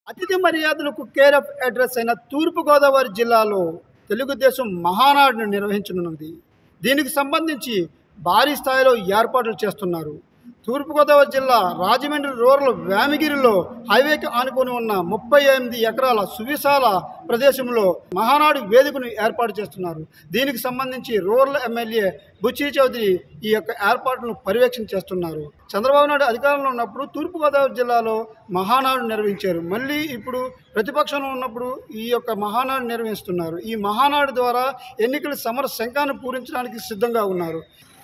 అతిథి మర్యాదలకు care of address అయిన తూర్పుగోదావరి జిల్లాలో తెలుగుదేశం మహానాడును నిర్వహించనున్నది. దీనికి సంబంధించి భారీ స్థాయిలో ఏర్పాట్లు చేస్తున్నారు. తూర్పుగోదావరి జిల్లా రాజమండ్రి రూరల్ వేమగిరిలో హైవేకి ఆనుకొని ఉన్న 38 ఎకరాల సువిశాల ప్రదేశంలో మహానాడు వేదికను ఏర్పాటు చేస్తున్నారు. దీనికి సంబంధించి రూరల్ ఎమ్మెల్యే బుచ్చయ్య చౌదరి ఈ యొక్క ఏర్పాట్లను పర్యవేక్షణ చేస్తున్నారు. చంద్రబాబు నాయుడు అధికారంలో ఉన్నప్పుడు తూర్పుగోదావరి జిల్లాలో మహానాడు నిర్వహించారు. మళ్ళీ ఇప్పుడు ప్రతిపక్షంలో ఉన్నప్పుడు ఈ యొక్క మహానాడు నిర్వహిస్తున్నారు. ఈ మహానాడు ద్వారా ఎన్నికల సమర శంఖాన్ని పూరించడానికి సిద్ధంగా ఉన్నారు.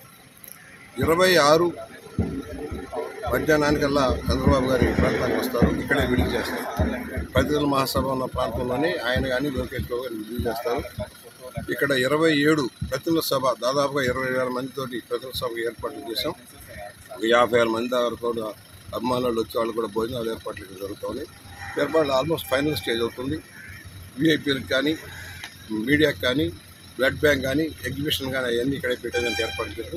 26 మధ్యాహ్నానికల్లా చంద్రబాబు గారి ప్రాంతానికి వస్తారు. ఇక్కడే విడుదల చేస్తారు. ప్రతినిధుల మహాసభ ఉన్న ప్రాంతంలోనే ఆయన కానీ లోకేష్ బాబు గారు విడుదల చేస్తారు. ఇక్కడ 27 ప్రతినిధుల సభ, దాదాపుగా 20,000 మందితోటి ప్రతినిధుల సభకు ఏర్పాట్లు చేశాం. 50,000 మంది వరకు కూడా అభిమానులు వచ్చే వాళ్ళు కూడా భోజనాలు ఏర్పాట్లు జరుగుతాయి. ఏర్పాట్లు ఆల్మోస్ట్ ఫైనల్ స్టేజ్ అవుతుంది. విఐపీలకు కానీ, మీడియాకి కానీ, బ్లడ్ బ్యాంక్ కానీ, ఎగ్జిబిషన్ కానీ అవన్నీ ఇక్కడే పెట్టేదానికి ఏర్పాటు చేస్తాం.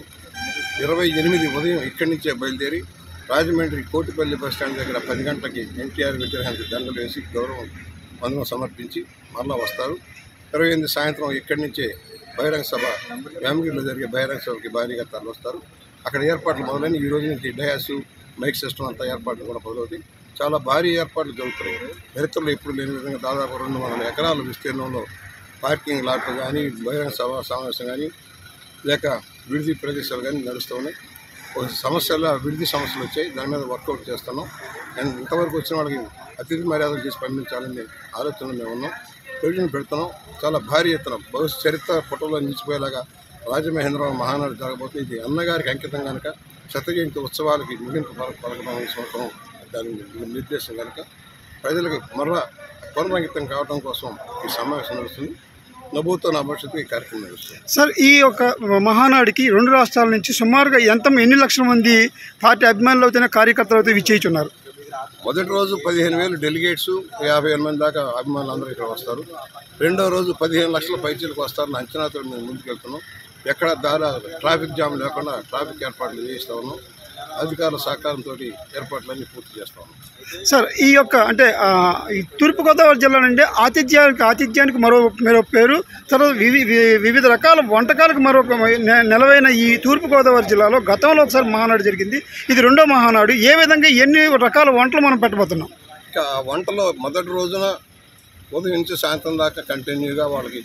28 ఉదయం ఇక్కడి నుంచే బయలుదేరి రాజమండ్రి కోటిపల్లి బస్టాండ్ దగ్గర 10 గంటలకి ఎన్టీఆర్ విగ్రహానికి దండలు వేసి గౌరవం వందనం సమర్పించి మరలా వస్తారు. 28 సాయంత్రం ఇక్కడి నుంచే బహిరంగ సభ, వేమగిరిలో జరిగే బహిరంగ సభకి భారీగా తరలిస్తారు. అక్కడ ఏర్పాట్లు మొదలైన ఈ రోజు నుంచి డయాసు, మైక్ సిస్టమ్ అంతా ఏర్పాట్లు కూడా మొదలవుతాయి. చాలా భారీ ఏర్పాట్లు జరుగుతాయి. చరిత్రలో ఎప్పుడు లేని విధంగా దాదాపు 200 ఎకరాల విస్తీర్ణంలో పార్కింగ్ లాట్లు కానీ, బహిరంగ సభ సమావేశం కానీ, లేక విడిది ప్రదేశాలు కానీ నడుస్తూ ఉన్నాయి. ఒక విడిది సమస్యలు వచ్చాయి. దాని మీద వర్కౌట్ చేస్తున్నాం. నేను ఇంతవరకు వచ్చిన వాళ్ళకి అతిథి మర్యాదలు చేసి పంపించాలని ఆలోచనలో మేము ఉన్నాం. ప్రయోజనం పెడుతున్నాం. చాలా భారీ ఎత్తున భవిష్యత్ చరిత్ర ఫోటోలో నిలిచిపోయేలాగా రాజమహేంద్రవరం మహానాడు జరగబోతుంది. ఇది అన్నగారికి అంకితం కనుక, శతజయంతి ఉత్సవాలకి ముగింపు పలకడం సంవత్సరం దాని నిర్దేశం కనుక ప్రజలకు మరలా పూర్ణంకితం కావడం కోసం ఈ సమావేశం నడుస్తుంది. నభూతో నా భవిష్యత్తు ఈ కార్యక్రమం నడుస్తుంది. సార్, ఈ యొక్క మహానాడికి 2 రాష్ట్రాల నుంచి సుమారుగా ఎన్ని లక్షల మంది పార్టీ అభిమానులు అవుతున్న కార్యకర్తలు అయితే విచ్చేస్తున్నారు? మొదటి రోజు 15,000 డెలిగేట్స్, 50,000 మంది దాకా అభిమానులు అందరూ ఇక్కడ వస్తారు. రెండో రోజు 15 లక్షల పైచీలకు వస్తారని అంచనాతో మేము ముందుకెళ్తున్నాం. ఎక్కడ ట్రాఫిక్ జామ్ లేకుండా ట్రాఫిక్ ఏర్పాట్లు చేస్తూ ఉన్నాం. అధికారుల సహకారంతో ఏర్పాట్లన్నీ పూర్తి చేస్తూ ఉన్నాం. సార్, ఈ యొక్క అంటే ఈ తూర్పుగోదావరి జిల్లా నుండి ఆతిథ్యానికి మరో పేరు, తర్వాత వివిధ రకాల వంటకాలకు మరొక నెలవైన ఈ తూర్పుగోదావరి జిల్లాలో గతంలో ఒకసారి మహానాడు జరిగింది. ఇది 2వ మహానాడు. ఏ విధంగా ఎన్ని రకాల వంటలు మనం పెట్టబోతున్నాం? ఇక వంటలో మొదటి రోజున ఉదయం నుంచి సాయంత్రం దాకా కంటిన్యూగా వాళ్ళకి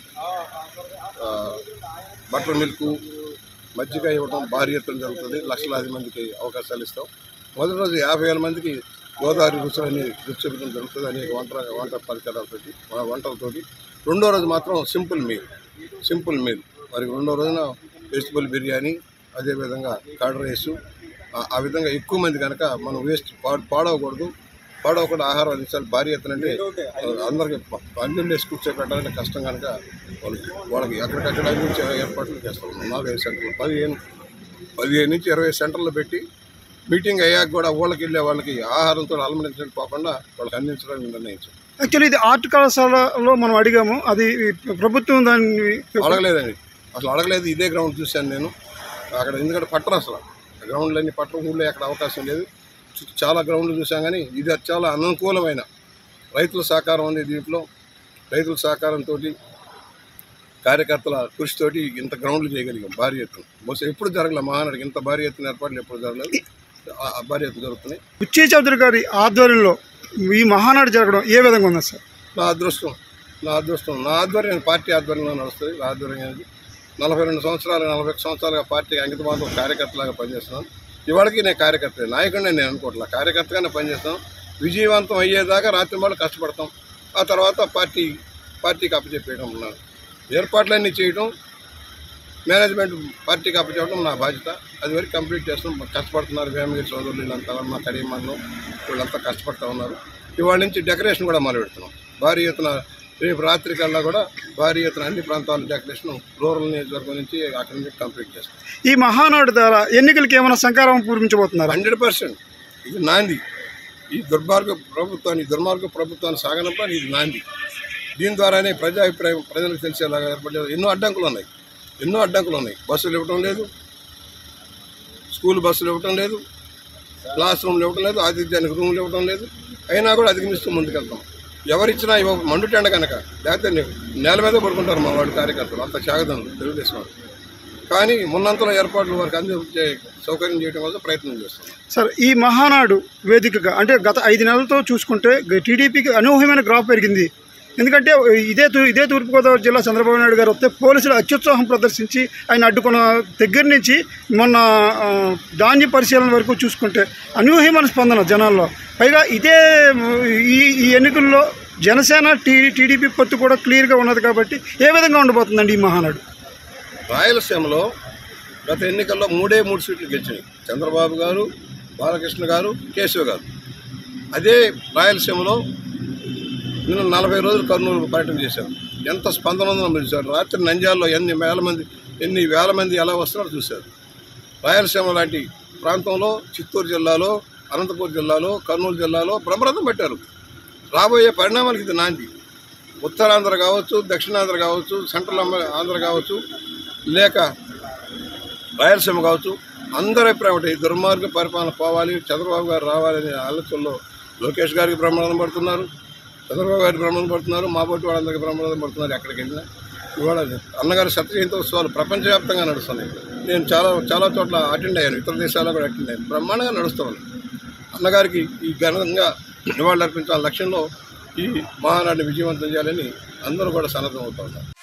బటర్ మిల్క్, మజ్జిగ ఇవ్వడం భారీ ఎత్తున జరుగుతుంది. లక్షలాది మందికి అవకాశాలు ఇస్తాం. మొదటి రోజు 50,000 మందికి గోదావరి రుచులని రుచి చూపించడం జరుగుతుంది. అనేక వంట పరికరాలతోటి, వంటలతోటి. రెండో రోజు మాత్రం సింపుల్ మీల్. మరి రెండో రోజున వెజిటబుల్ బిర్యానీ, అదేవిధంగా కర్డ్ రైసు. ఆ విధంగా ఎక్కువ మంది కనుక మనం పాడవకుండా ఆహారం అందించాలి. భారీ ఎత్తున అంటే అందరికి పందెం వేసి కూర్చోబెట్టాలంటే కష్టం కనుక వాళ్ళకి ఎక్కడికక్కడ అందించే ఏర్పాట్లు చేస్తాం. 4-5 సెంటర్లు, 15 నుంచి 20 సెంటర్లు పెట్టి మీటింగ్ అయ్యాక కూడా ఊళ్ళకి వెళ్ళే వాళ్ళకి ఆహారంతో అలమరించకపోకుండా వాళ్ళకి అందించడానికి నిర్ణయించాం. యాక్చువల్లీ ఇది ఆర్ట్ కళాశాలలో మనం అడిగాము. అది ప్రభుత్వం దాన్ని అడగలేదండి. అసలు అడగలేదు. ఇదే గ్రౌండ్ చూశాను నేను అక్కడ. ఎందుకంటే పట్టణం అసలు గ్రౌండ్లన్నీ పట్టణం ఊళ్ళో ఎక్కడ అవకాశం లేదు. చాలా గ్రౌండ్లు చూసాం కానీ ఇది చాలా అనుకూలమైన రైతుల సహకారం ఉంది. దీంట్లో రైతుల సహకారంతో, కార్యకర్తల కృషితోటి ఇంత గ్రౌండ్లు చేయగలిగాం భారీ ఎత్తున. బహుశా ఎప్పుడు జరగలేదు మహానాడికి ఇంత భారీ ఎత్తున ఏర్పాట్లు ఎప్పుడు జరగలేదు. భారీ ఎత్తున జరుగుతున్నాయి. బుచ్చయ్య చౌదరి గారి ఆధ్వర్యంలో ఈ మహానాడు జరగడం ఏ విధంగా ఉంది సార్? నా అదృష్టం. నా ఆధ్వర్యం పార్టీ ఆధ్వర్యంలో నడుస్తుంది. నా ఆధ్వర్యం అనేది 42 సంవత్సరాలు, 41 సంవత్సరాలుగా పార్టీకి అంకితమాత్రం కార్యకర్తలాగా పనిచేస్తున్నాను. ఇవాళకి నేను కార్యకర్త, నాయకుడిని నేను అనుకోవట్లా, కార్యకర్తగానే పనిచేస్తాం. విజయవంతం అయ్యేదాకా రాత్రి వాళ్ళు కష్టపడతాం. ఆ తర్వాత పార్టీకి అప్పచెప్పేయడం ఉన్నాను. ఏర్పాట్లన్నీ చేయడం, మేనేజ్మెంట్ పార్టీకి అప్పచెప్పడం నా బాధ్యత. అది వరకు కంప్లీట్ చేస్తాం. కష్టపడుతున్నారు వేమగిరి సోదరులు, వీళ్ళంతా మా కరీమన్లో వీళ్ళంతా కష్టపడుతూ ఉన్నారు. ఇవాళ నుంచి డెకరేషన్ కూడా మొదలు పెడుతున్నాం. భారీ ఎత్తున రేపు రాత్రి కల్లా కూడా భారీ ఎత్తున అన్ని ప్రాంతాల డెకరేషన్ రూరల్ నియోజకవర్గం నుంచి అక్కడి నుంచి కంప్లీట్ చేస్తాం. ఈ మహానాడు ద్వారా ఎన్నికలకి ఏమైనా సంకారం పూరించబోతున్నారు? 100%. ఇది నాంది. ఈ దుర్మార్గ ప్రభుత్వాన్ని సాగనంపని ఇది నాంది. దీని ద్వారానే ప్రజాభిప్రాయం ప్రజలకు తెలిసేలాగా ఏర్పడే ఎన్నో అడ్డంకులు ఉన్నాయి. బస్సులు ఇవ్వటం లేదు, స్కూల్ బస్సులు ఇవ్వటం లేదు, క్లాస్ రూమ్లు ఇవ్వటం లేదు, ఆతిథ్యానికి రూములు ఇవ్వటం లేదు. అయినా కూడా అధిగమిస్తూ ముందుకెళ్తాం. ఎవరిచ్చినా మండుటెండ కనుక లేకపోతే నేల మీద పడుకుంటారు మా వాడు కార్యకర్తలు, అంత త్యాగదం తెలుగుదేశం వాళ్ళు. కానీ మున్నంతలో ఏర్పాట్లు వారికి అందించే సౌకర్యం చేయడం కోసం ప్రయత్నం చేస్తున్నాం. సార్, ఈ మహానాడు వేదికగా అంటే గత 5 నెలలతో చూసుకుంటే టీడీపీకి అనూహ్యమైన గ్రాఫ్ పెరిగింది. ఎందుకంటే ఇదే తూర్పుగోదావరి జిల్లా చంద్రబాబు నాయుడు గారు వస్తే పోలీసులు అత్యుత్సాహం ప్రదర్శించి ఆయన అడ్డుకున్న దగ్గర నుంచి మొన్న ధాన్య పరిశీలన వరకు చూసుకుంటే అనూహ్యమైన స్పందన జనాల్లో. పైగా ఈ ఎన్నికల్లో జనసేన టీడీపీ పొత్తు కూడా క్లియర్గా ఉన్నది కాబట్టి ఏ విధంగా ఉండబోతుందండి ఈ మహానాడు? రాయలసీమలో గత ఎన్నికల్లో 3 సీట్లు గెలిచినాయి. చంద్రబాబు గారు, బాలకృష్ణ గారు, కేశవ్ గారు. అదే రాయలసీమలో నిన్న 40 రోజులు కర్నూలు పర్యటన చేశారు. ఎంత స్పందన ఉందో మీరు చూశారు. రాత్రి నంద్యాలలో ఎన్ని వేల మంది ఎలా వస్తున్నారో చూశారు. రాయలసీమ లాంటి ప్రాంతంలో చిత్తూరు జిల్లాలో, అనంతపురం జిల్లాలో, కర్నూలు జిల్లాలో బ్రహ్మరథం పెట్టారు. రాబోయే పరిణామాలకి ఇది నాంది. ఉత్తరాంధ్ర కావచ్చు, దక్షిణాంధ్ర కావచ్చు, సెంట్రల్ ఆంధ్ర కావచ్చు, లేక రాయలసీమ కావచ్చు, అందరి అభిప్రాయం ఒకటి, దుర్మార్గ పరిపాలన పోవాలి, చంద్రబాబు గారు రావాలనే ఆలోచనలో లోకేష్ గారికి బ్రహ్మరథం పడుతున్నారు, చంద్రబాబు గారికి బ్రహ్మరథం పడుతున్నారు, మా బొట్టి వాళ్ళందరికీ బ్రహ్మరథం పడుతున్నారు. ఎక్కడికి వెళ్ళినా ఇవాళ అన్నగారి శతజయంతి ఉత్సవాలు ప్రపంచవ్యాప్తంగా నడుస్తున్నాయి. నేను చాలా చోట్ల అటెండ్ అయ్యాను, ఇతర దేశాల్లో కూడా అటెండ్ అయ్యాను. బ్రహ్మాండంగా నడుస్తున్నాను. అన్నగారికి ఈ ఘనంగా నివాళులు అర్పించాల లక్ష్యంలో ఈ మహానాడిని విజయవంతం చేయాలని అందరూ కూడా సన్నద్ధం అవుతూ ఉన్నారు.